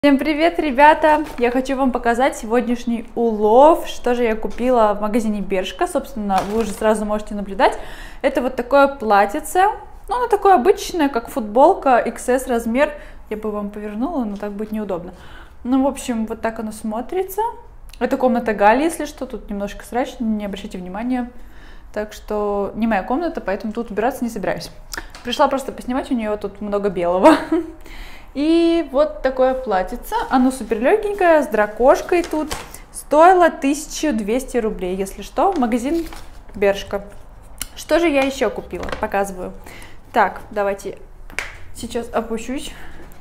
Всем привет, ребята! Я хочу вам показать сегодняшний улов, что же я купила в магазине Бершка. Собственно, вы уже сразу можете наблюдать. Это вот такое платьице. Ну, оно такое обычное, как футболка, XS размер. Я бы вам повернула, но так будет неудобно. Ну, в общем, вот так оно смотрится. Это комната Гали, если что. Тут немножко срач, не обращайте внимания. Так что не моя комната, поэтому тут убираться не собираюсь. Пришла просто поснимать, у нее тут много белого. И вот такое платьице, оно супер легенькое, с дракошкой тут, стоило 1200 рублей, если что, магазин Бершка. Что же я еще купила, показываю. Так, давайте сейчас опущусь,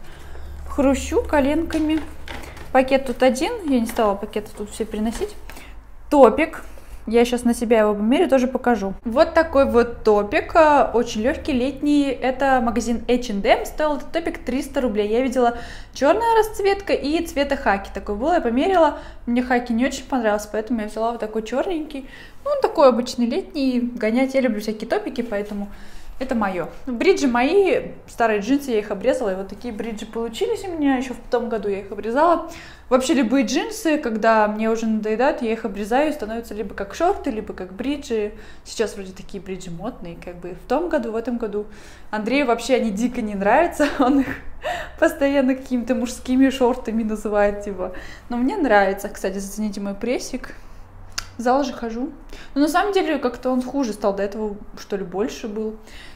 хрущу коленками. Пакет тут один, я не стала пакеты тут все приносить. Топик. Я сейчас на себя его померю, тоже покажу. Вот такой вот топик, очень легкий, летний. Это магазин H&M, стоил этот топик 300 рублей. Я видела черная расцветка и цвета хаки. Такой был, я померила. Мне хаки не очень понравился, поэтому я взяла вот такой черненький. Ну, он такой обычный летний. Гонять я люблю всякие топики, поэтому это мое. Бриджи мои, старые джинсы, я их обрезала. И вот такие бриджи получились у меня. Еще в том году я их обрезала. Вообще любые джинсы, когда мне уже надоедают, я их обрезаю, и становятся либо как шорты, либо как бриджи. Сейчас вроде такие бриджи модные, как бы в том году, в этом году. Андрею вообще они дико не нравятся, он их постоянно какими-то мужскими шортами называет, типа. Но мне нравится, кстати, зацените мой прессик. В зал же хожу. Но на самом деле как-то он хуже стал, до этого что ли больше был.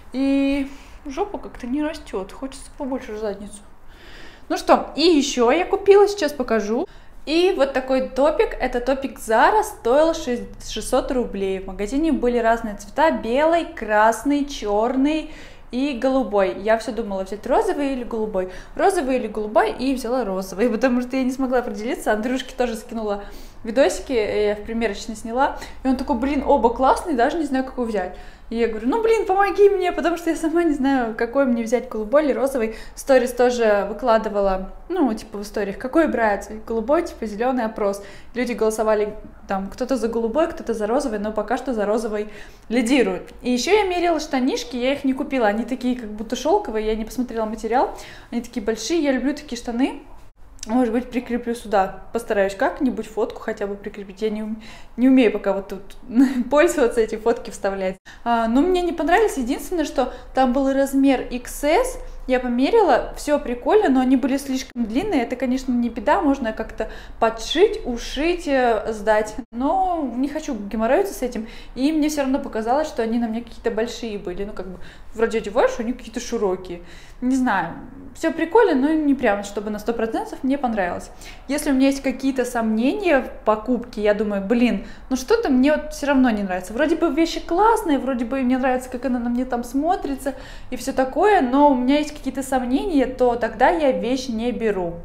И жопа как-то не растет, хочется побольше задницу. Ну что, и еще я купила, сейчас покажу. И вот такой топик, это топик Zara, стоил 600 рублей. В магазине были разные цвета, белый, красный, черный и голубой. Я все думала взять розовый или голубой. Розовый или голубой, и взяла розовый, потому что я не смогла определиться. Андрюшке тоже скинула видосики, я в примерочной сняла. И он такой, блин, оба классные, даже не знаю, какой взять. И я говорю, ну блин, помоги мне, потому что я сама не знаю, какой мне взять, голубой или розовый. Сторис тоже выкладывала, ну, типа в историях, какой брать, голубой, типа зеленый опрос. Люди голосовали, там, кто-то за голубой, кто-то за розовый, но пока что за розовый лидируют. И еще я мерила штанишки, я их не купила, они такие как будто шелковые, я не посмотрела материал, они такие большие, я люблю такие штаны. Может быть, прикреплю сюда, постараюсь как-нибудь фотку хотя бы прикрепить. Я не умею пока вот тут пользоваться, эти фотки вставлять. Но мне не понравилось. Единственное, что там был размер XS. Я померила, все прикольно, но они были слишком длинные. Это, конечно, не беда, можно как-то подшить, ушить, сдать. Но не хочу геморроиться с этим. И мне все равно показалось, что они на мне какие-то большие были. Ну, как бы, вроде одеваешь, они какие-то широкие. Не знаю, все прикольно, но не прям, чтобы на 100% мне понравилось. Если у меня есть какие-то сомнения в покупке, я думаю, блин, ну что-то мне вот все равно не нравится. Вроде бы вещи классные, вроде бы мне нравится, как она на мне там смотрится и все такое, но у меня есть какие-то сомнения, то тогда я вещь не беру.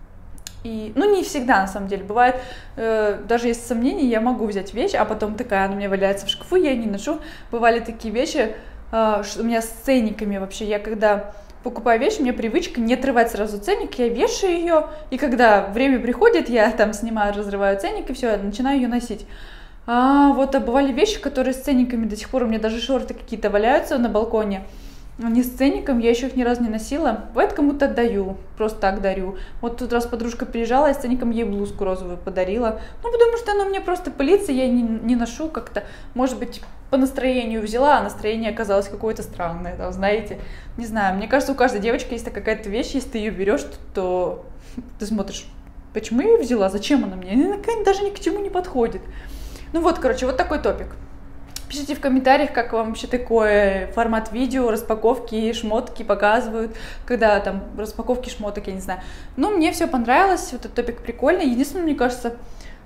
И, ну, не всегда, на самом деле. Бывает, даже если сомнения, я могу взять вещь, а потом такая, она у меня валяется в шкафу, я не ношу. Бывали такие вещи, у меня с ценниками вообще. Я когда покупаю вещь, у меня привычка не отрывать сразу ценник, я вешаю ее, и когда время приходит, я там снимаю, разрываю ценник, и все, начинаю ее носить. Вот бывали вещи, которые с ценниками до сих пор, у меня даже шорты какие-то валяются на балконе, они с ценником, я еще их ни разу не носила. Бывает, кому-то отдаю, просто так дарю. Вот тут раз подружка приезжала, я с ценником ей блузку розовую подарила. Ну, потому что она у меня просто пылится, я не ношу как-то. Может быть, по настроению взяла, а настроение оказалось какое-то странное, там, знаете. Не знаю, мне кажется, у каждой девочки есть какая-то вещь, если ты ее берешь, то ты смотришь, почему я ее взяла, зачем она мне? Она даже ни к чему не подходит. Ну вот, короче, вот такой топик. Пишите в комментариях, как вам вообще такой формат видео, распаковки, шмотки показывают, когда там распаковки шмоток, я не знаю. Ну, мне все понравилось, вот этот топик прикольный. Единственное, мне кажется,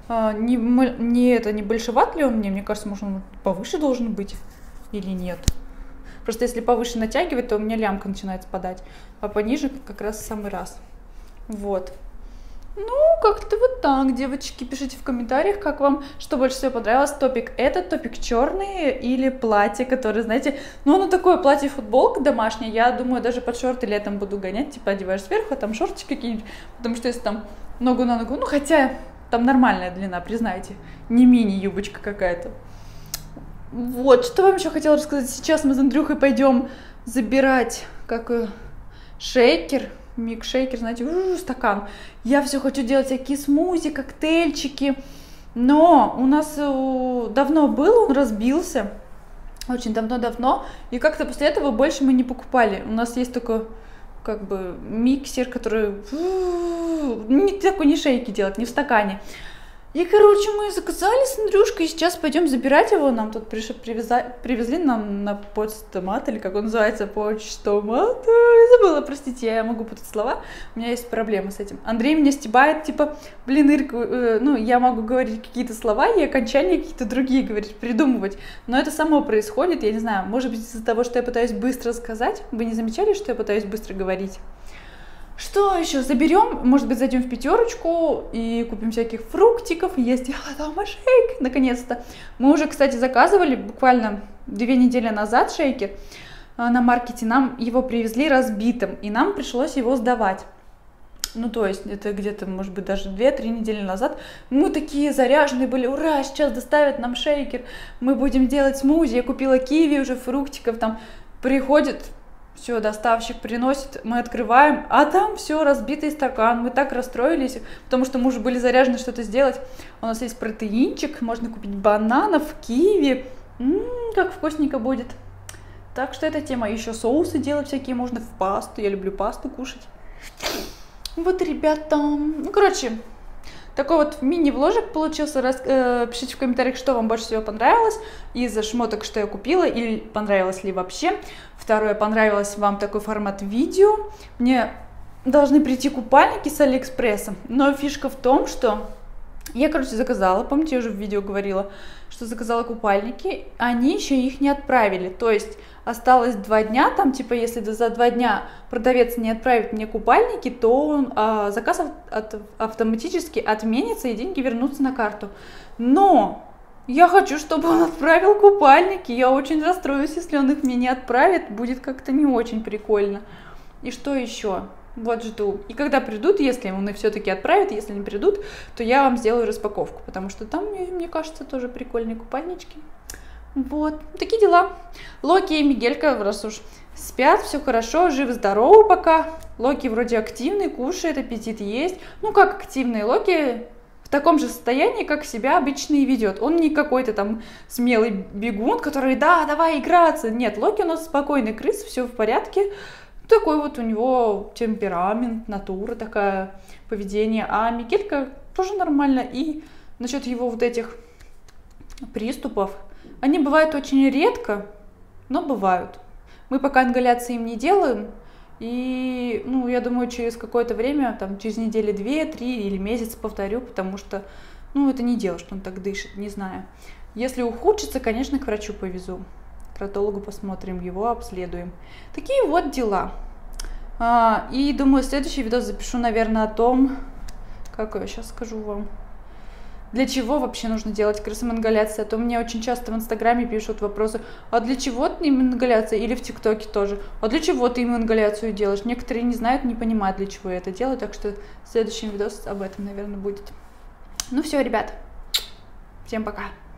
не большеват ли он мне кажется, может, он повыше должен быть или нет. Просто если повыше натягивать, то у меня лямка начинает спадать, а пониже как раз в самый раз. Вот. Ну, как-то вот так, девочки, пишите в комментариях, как вам, что больше всего понравилось, топик этот, топик черный или платье, которое, знаете, ну, оно такое платье-футболка домашнее, я думаю, даже под шорты летом буду гонять, типа, одеваешь сверху, а там шортики какие-нибудь, потому что если там ногу на ногу, ну, хотя там нормальная длина, признайте, не мини-юбочка какая-то. Вот, что вам еще хотела рассказать, сейчас мы с Андрюхой пойдем забирать, шейкер. микшейкер, знаете, стакан. Я все хочу делать всякие смузи, коктейльчики. Но у нас давно был, он разбился. Очень давно-давно. И как-то после этого больше мы не покупали. У нас есть только как бы миксер, который не шейки делать, не в стакане. И, короче, мы заказали с Андрюшкой, и сейчас пойдем забирать его. Нам тут привезли нам на почтомат, или как он называется, почтомат. Я забыла, простите, я могу путать слова. У меня есть проблемы с этим. Андрей меня стебает, типа, блин, Ирка, ну, я могу говорить какие-то слова и окончания какие-то другие говорить, придумывать. Но это само происходит, я не знаю, может быть, из-за того, что я пытаюсь быстро сказать. Вы не замечали, что я пытаюсь быстро говорить? Что еще? Заберем, может быть, зайдем в пятерочку и купим всяких фруктиков. Я сделала дома шейк, наконец-то. Мы уже, кстати, заказывали буквально 2 недели назад шейкер на маркете. Нам его привезли разбитым, и нам пришлось его сдавать. Ну, то есть, это где-то, может быть, даже 2-3 недели назад. Мы такие заряженные были, ура, сейчас доставят нам шейкер, мы будем делать смузи. Я купила киви уже, фруктиков, там приходит... Все, доставщик приносит, мы открываем, а там все, разбитый стакан. Мы так расстроились, потому что мы уже были заряжены что-то сделать. У нас есть протеинчик, можно купить бананов, киви. Как вкусненько будет. Так что эта тема. Еще соусы делать всякие можно в пасту. Я люблю пасту кушать. Вот, ребята. Ну, короче, такой вот мини-вложик получился. Пишите в комментариях, что вам больше всего понравилось из шмоток, что я купила, или понравилось ли вообще. Второе, понравилось вам такой формат видео. Мне должны прийти купальники с Алиэкспресса, но фишка в том, что я, короче, заказала, помните, я уже в видео говорила, что заказала купальники, они еще их не отправили, то есть осталось 2 дня, там, типа, если за 2 дня продавец не отправит мне купальники, то заказ автоматически отменится и деньги вернутся на карту. Но я хочу, чтобы он отправил купальники, я очень расстроюсь, если он их мне не отправит, будет как-то не очень прикольно. И что еще? Вот жду. И когда придут, если он их все-таки отправит, если не придут, то я вам сделаю распаковку, потому что там, мне кажется, тоже прикольные купальнички. Вот, такие дела. Локи и Мигелька, раз уж спят, все хорошо, живы-здоровы пока. Локи вроде активный, кушает, аппетит есть. Ну, как активные Локи, в таком же состоянии, как себя обычно и ведет. Он не какой-то там смелый бегун, который, да, давай играться. Нет, Локи у нас спокойный крыс, все в порядке. Такой вот у него темперамент, натура такая, поведение. А Мигелька тоже нормально. И насчет его вот этих приступов, они бывают очень редко, но бывают. Мы пока ингаляции им не делаем. И, ну, я думаю, через какое-то время, там, через недели 2-3 или месяц повторю, потому что, ну, это не дело, что он так дышит, не знаю. Если ухудшится, конечно, к врачу повезу. К кардиологу посмотрим, его обследуем. Такие вот дела. И думаю, следующий видос запишу, наверное, о том, как я сейчас скажу вам, для чего вообще нужно делать крысам-ингаляции. А то мне очень часто в Инстаграме пишут вопросы, а для чего ты им ингаляция? Или в ТикТоке тоже. А для чего ты им ингаляцию делаешь? Некоторые не знают, не понимают, для чего я это делаю. Так что следующий видос об этом, наверное, будет. Ну все, ребят. Всем пока.